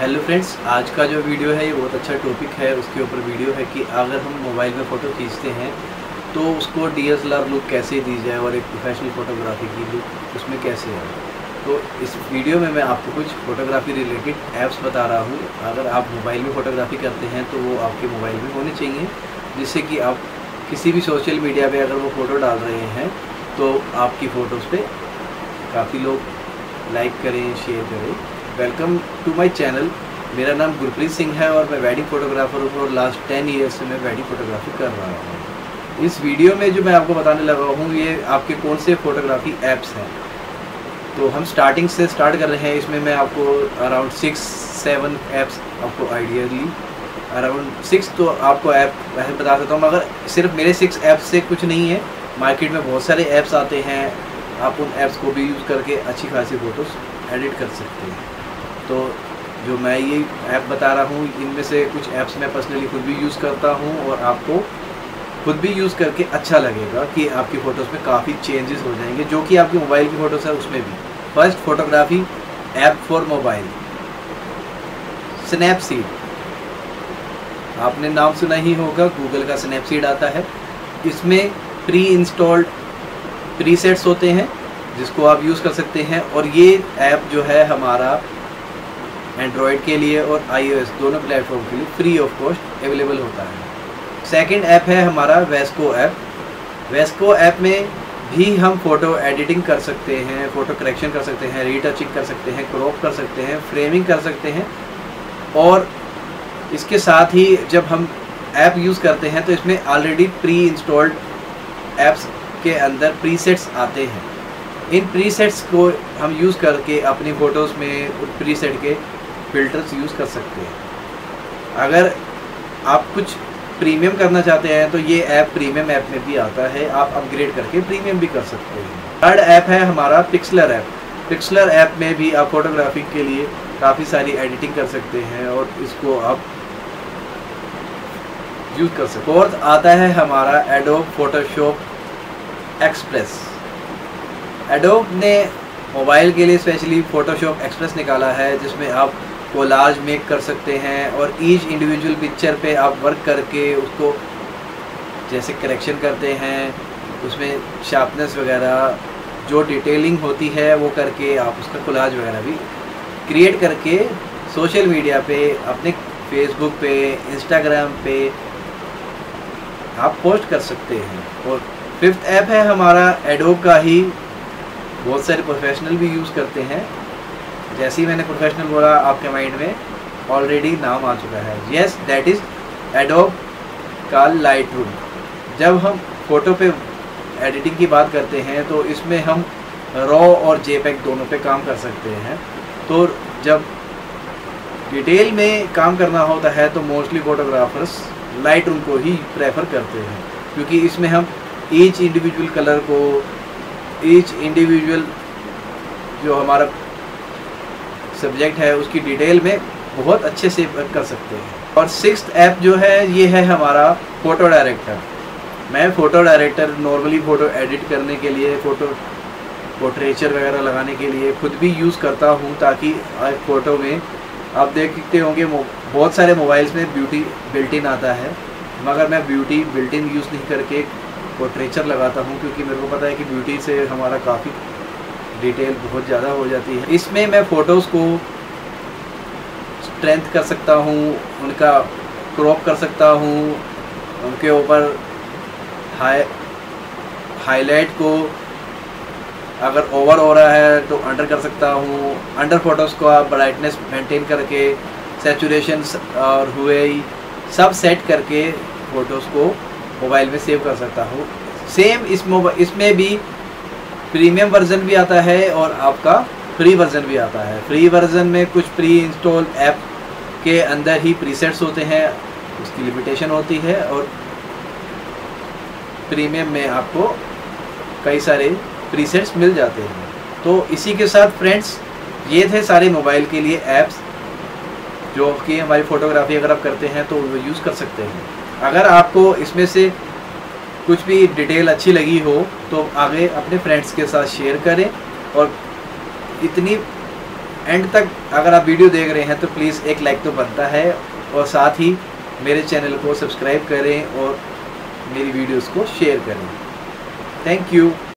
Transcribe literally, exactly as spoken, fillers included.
Hello friends, आज का जो वीडियो है ये बहुत अच्छा टॉपिक है। उसके ऊपर वीडियो है कि अगर हम मोबाइल में फ़ोटो खींचते हैं तो उसको D S L R look कैसे दी जाए और एक प्रोफेशनल फ़ोटोग्राफी की लुक उसमें कैसे आए। तो इस वीडियो में मैं आपको कुछ फ़ोटोग्राफी रिलेटेड ऐप्स बता रहा हूँ। अगर आप मोबाइल में फ़ोटोग्राफी करते हैं तो वो आपके मोबाइल में होने चाहिए, जिससे कि आप किसी भी सोशल मीडिया पर अगर वो फ़ोटो डाल रहे हैं तो आपकी फ़ोटोज़ पे काफ़ी लोग लाइक करें, शेयर करें। Welcome to my channel. मेरा नाम गुरप्रीत सिंह है और मैं वेडिंग फ़ोटोग्राफ़र हूँ और लास्ट टेन ईयर्स से मैं वेडिंग फ़ोटोग्राफी कर रहा हूँ। इस वीडियो में जो मैं आपको बताने लगा हूँ ये आपके कौन से फ़ोटोग्राफी ऐप्स हैं। तो हम स्टार्टिंग से स्टार्ट कर रहे हैं। इसमें मैं आपको अराउंड सिक्स सेवन ऐप्स आपको आइडियली अराउंड सिक्स तो आपको ऐप वैसे बता सकता हूँ, मगर सिर्फ मेरे सिक्स ऐप्स से कुछ नहीं है। मार्केट में बहुत सारे ऐप्स आते हैं, आप उन ऐप्स को भी यूज़ करके अच्छी खासी फ़ोटोज़ एडिट कर सकते हैं। तो जो मैं ये ऐप बता रहा हूँ इनमें से कुछ ऐप्स मैं पर्सनली खुद भी यूज़ करता हूँ और आपको खुद भी यूज़ करके अच्छा लगेगा कि आपकी फ़ोटोज़ में काफ़ी चेंजेस हो जाएंगे, जो कि आपकी मोबाइल की फ़ोटोज़ है उसमें भी। First photography app for mobile, Snapseed. आपने नाम सुना ही होगा, गूगल का स्नैपसीड आता है। इसमें प्री इंस्टॉल्ड प्रीसेट्स होते हैं जिसको आप यूज़ कर सकते हैं, और ये ऐप जो है हमारा एंड्रॉयड के लिए और आईओएस दोनों प्लेटफॉर्म के लिए फ्री ऑफ कॉस्ट अवेलेबल होता है। सेकंड ऐप है हमारा वेस्को ऐप। वेस्को ऐप में भी हम फ़ोटो एडिटिंग कर सकते हैं, फ़ोटो करेक्शन कर सकते हैं, रीटचिंग कर सकते हैं, क्रॉप कर सकते हैं, फ्रेमिंग कर सकते हैं। और इसके साथ ही जब हम ऐप यूज़ करते हैं तो इसमें ऑलरेडी प्री इंस्टॉल्ड ऐप्स के अंदर प्रीसेट्स आते हैं। इन प्रीसेट्स को हम यूज़ करके अपनी फ़ोटोज़ में प्रीसेट के फ़िल्टर्स यूज़ कर सकते हैं। अगर आप कुछ प्रीमियम करना चाहते हैं तो ये ऐप प्रीमियम ऐप में भी आता है, आप अपग्रेड करके प्रीमियम भी कर सकते हैं। थर्ड ऐप है हमारा पिक्सलर ऐप। पिक्सलर ऐप में भी आप फोटोग्राफी के लिए काफ़ी सारी एडिटिंग कर सकते हैं और इसको आप यूज़ कर सकते हैं। फोर्थ आता है हमारा एडोब फोटोशॉप एक्सप्रेस। एडोब ने मोबाइल के लिए स्पेशली फ़ोटोशॉप एक्सप्रेस निकाला है, जिसमें आप कोलाज मेक कर सकते हैं और ईच इंडिविजुअल पिक्चर पे आप वर्क करके उसको जैसे करेक्शन करते हैं, उसमें शार्पनेस वगैरह जो डिटेलिंग होती है वो करके आप उसका कोलाज वगैरह भी क्रिएट करके सोशल मीडिया पे, अपने फेसबुक पे, इंस्टाग्राम पे आप पोस्ट कर सकते हैं। और फिफ्थ ऐप है हमारा एडोब का ही, बहुत सारे प्रोफेशनल भी यूज़ करते हैं। जैसे ही मैंने प्रोफेशनल बोला आपके माइंड में ऑलरेडी नाम आ चुका है। यस, दैट इज़ एडोब का लाइट रूम। जब हम फ़ोटो पे एडिटिंग की बात करते हैं तो इसमें हम रॉ और जेपेग दोनों पे काम कर सकते हैं। तो जब डिटेल में काम करना होता है तो मोस्टली फ़ोटोग्राफर्स लाइट रूम को ही प्रेफर करते हैं, क्योंकि इसमें हम ईच इंडिविजुअल कलर को, ईच इंडिविजुअल जो हमारा सब्जेक्ट है उसकी डिटेल में बहुत अच्छे से कर सकते हैं। और सिक्स्थ ऐप जो है ये है हमारा फ़ोटो डायरेक्टर। मैं photo director normally photo edit करने के लिए, फ़ोटो पोर्ट्रेचर वगैरह लगाने के लिए खुद भी यूज़ करता हूँ, ताकि फ़ोटो में आप देखते होंगे बहुत सारे मोबाइल्स में ब्यूटी बिल्ट इन आता है, मगर मैं ब्यूटी बिल्ट इन यूज़ नहीं करके पोर्ट्रेचर लगाता हूँ, क्योंकि मेरे को पता है कि ब्यूटी से हमारा काफ़ी डिटेल बहुत ज़्यादा हो जाती है। इसमें मैं फ़ोटोज़ को स्ट्रेंथ कर सकता हूँ, उनका क्रॉप कर सकता हूँ, उनके ऊपर हाई हाईलाइट को अगर ओवर हो रहा है तो अंडर कर सकता हूँ। अंडर फोटोज़ को आप ब्राइटनेस मेंटेन करके, सैचुरेशन और हुए सब सेट करके फ़ोटोज़ को मोबाइल में सेव कर सकता हूँ। सेम इस मोबाइल इसमें भी प्रीमियम वर्ज़न भी आता है और आपका फ्री वर्ज़न भी आता है। फ्री वर्ज़न में कुछ प्री इंस्टॉल ऐप के अंदर ही प्रीसेट्स होते हैं, उसकी लिमिटेशन होती है, और प्रीमियम में आपको कई सारे प्रीसेट्स मिल जाते हैं। तो इसी के साथ फ्रेंड्स ये थे सारे मोबाइल के लिए ऐप्स जो कि हमारी फ़ोटोग्राफी अगर आप करते हैं तो वो यूज़ कर सकते हैं। अगर आपको इसमें से कुछ भी डिटेल अच्छी लगी हो तो आगे अपने फ्रेंड्स के साथ शेयर करें, और इतनी एंड तक अगर आप वीडियो देख रहे हैं तो प्लीज़ एक लाइक तो बनता है, और साथ ही मेरे चैनल को सब्सक्राइब करें और मेरी वीडियोस को शेयर करें। Thank you.